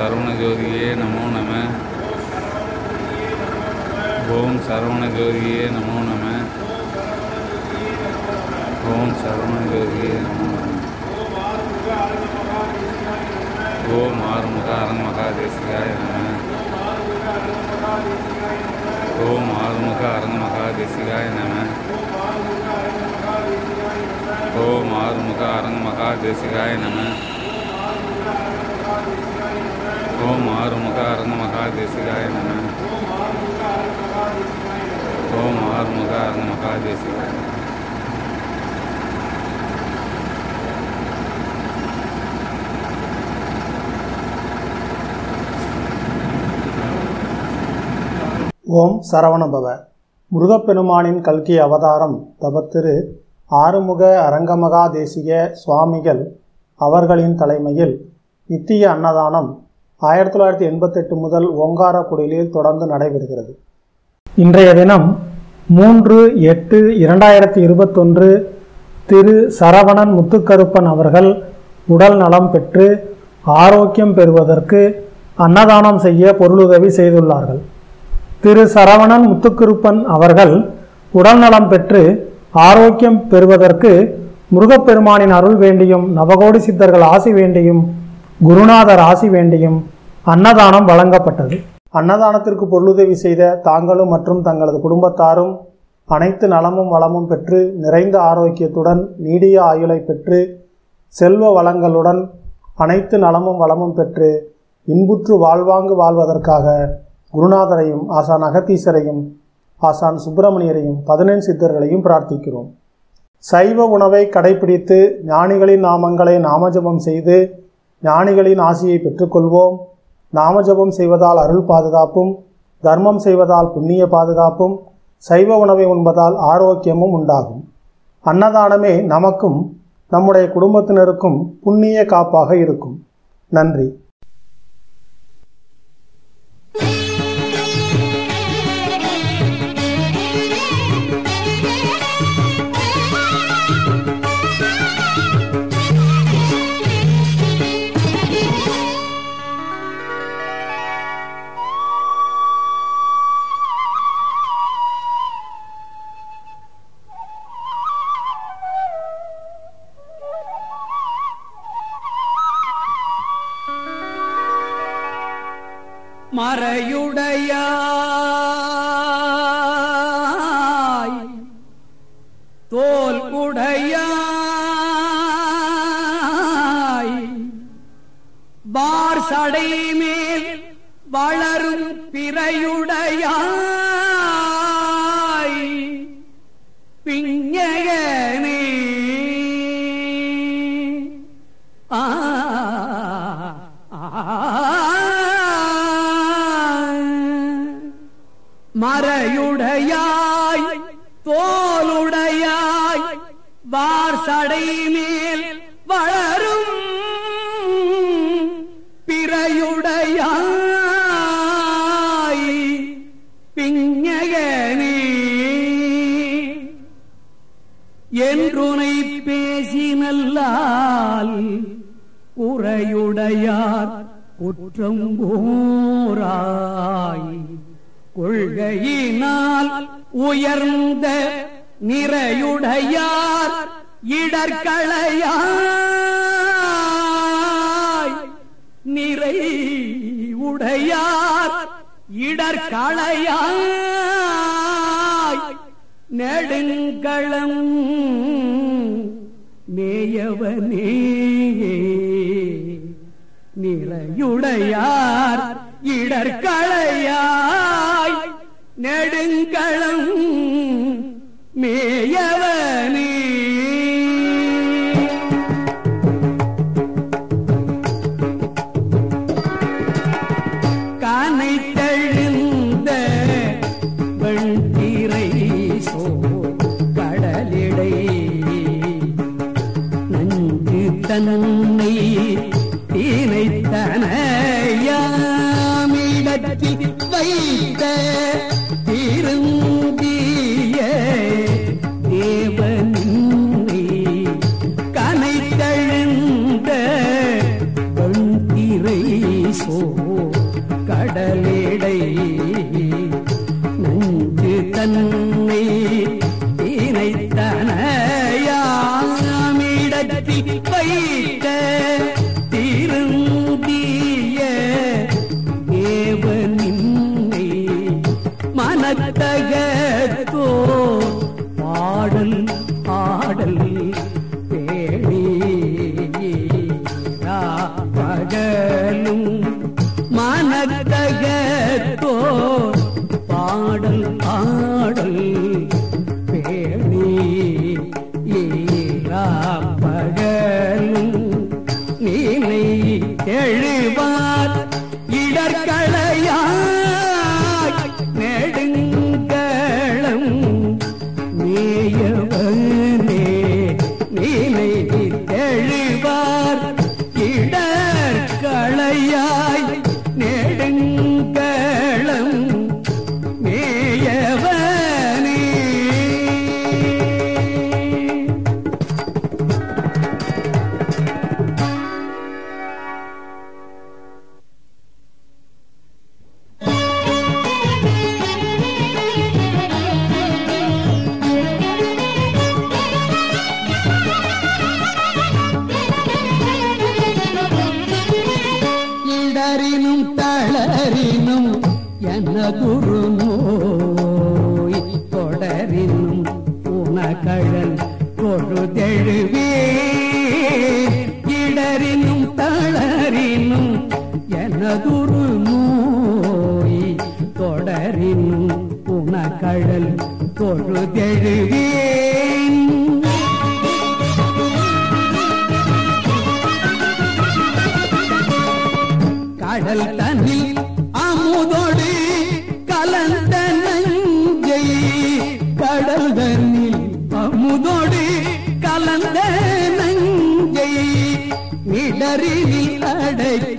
சரவண ஜோதியே நமோ நம. ஓம் சரவண ஜோதியே நமோ நம. ஓம் சரவண ஜோதியே நமோ நம. ஓம் ஆறுமுக அரண்மகா தேசிகாய நம. ஓம் ஆறுமுக அரண்மகா தேசிகாய நம. ஓம் ஆறுமுக அரண்மகா தேசிகாய நம. ஓம் ஆறுமுக அரண்மகா தேசிகாய நம. ஓம் ஆறுமுக அரண்மகா தேசிகாய நம. ஓம் சரவணபவ. முருகப்பெருமானின் கல்கி அவதாரம் தபத்திரு ஆறுமுக அரங்கமகா தேசிக சுவாமிகள் அவர்களின் தலைமையில் நித்திய அன்னதானம் 1988 முதல் ஓங்காரக்குடிலில் தொடர்ந்து நடைபெறுகிறது. இன்றைய தினம் 3/8/2021 திரு சரவணன் முத்துக்கருப்பன் அவர்கள் உடல் நலம் பெற்று ஆரோக்கியம் பெறுவதற்கு அன்னதானம் செய்ய பொருளுதவி செய்துள்ளார்கள். திரு சரவணன் முத்துக்கருப்பன் அவர்கள் உடல் நலம் பெற்று ஆரோக்கியம் பெறுவதற்கு முருகப்பெருமானின் அருள் வேண்டியும் நவகோடி சித்தர்கள் ஆசி வேண்டியும் குருநாதர் ஆசி வேண்டியும் அன்னதானம் வழங்கப்பட்டது. அன்னதானத்திற்கு பொருளுதவி செய்த தாங்களும் மற்றும் தங்களது குடும்பத்தாரும் அனைத்து நலமும் வளமும் பெற்று நிறைந்த ஆரோக்கியத்துடன் நீடிய ஆயுளை பெற்று செல்வ வளங்களுடன் அனைத்து நலமும் வளமும் பெற்று இன்புற்று வாழ்வாங்கு வாழ்வதற்காக குருநாதரையும் ஆசான் அகத்தீசரையும் ஆசான் சுப்பிரமணியரையும் 14 சித்தர்களையும் பிரார்த்திக்கிறோம். சைவ உணவை கடைபிடித்து ஞானிகளின் நாமங்களை நாமஜபம் செய்து ஞானிகளின் ஆசியை பெற்றுக்கொள்வோம். நாமஜபம் செய்வதால் அருள் பாதுகாப்பும், தர்மம் செய்வதால் புண்ணிய பாதுகாப்பும், சைவ உணவை உண்பதால் ஆரோக்கியமும் உண்டாகும். அன்னதானமே நமக்கும் நம்முடைய குடும்பத்தினருக்கும் புண்ணிய காப்பாக இருக்கும். நன்றி. மறையுடையாய் தோல் குடையாய் பார் சடை மேல் வளரும் பிறையுடையாய் பிஞகனே மறையுடையாய் தோலுடையாய் வார் சடை மேல் வளரும் பிறையுடையாய் பிஞகனே என்றுனை பேசினல்லால் உரையுடையார் குற்றம் போராய் கொள்கையினால் உயர்ந்த நிறையுடையார் இடர்களையாய் நிறை உடையார் இடர்களையாய் நெடுங்களம் மேயவனே நிறையுடையார் இடர்களையாய் நெடுங்களம் மேயவனே கானை தழுந்த வெண்திரை சோ கடலிடை நஞ்சு தன்னை தீனைத்தனையாமிடத்தில் வைத்த திருந்திய தேவனின்னை கனை தழுந்த வெண்திரை சோ நஞ்சு தன்னை தீனைத்தனையாமிடத்தில் வைத்த திருந்திய தேவனின்னை மனத்தகத்தோ பாடல் ஆடல் பேணி பகலும் மனத்தகத்தோ பாடல் ஆடல் பேணி பகலும் நீனை எழுவார் இடர்களையாய் நெடுங்களம் மேயவனே நீனை எழுவார் இடர்களையாய் நெடுங்களம் மேயவனே. இடரினும் தளரினும் எனதுரு நோய் தொடரினும் உனகழல் பொழுதெழுவே. இடரினும் தளரினும் எனதுரு நோய் தொடரினும் உனகழல் பொழுதெழுவேன். கடல் தன்னில் அமுதோடு கலந்த நஞ்சை கடல் தன்னில் அமுதோடு கலந்த நஞ்சை இடரில் அடக்கி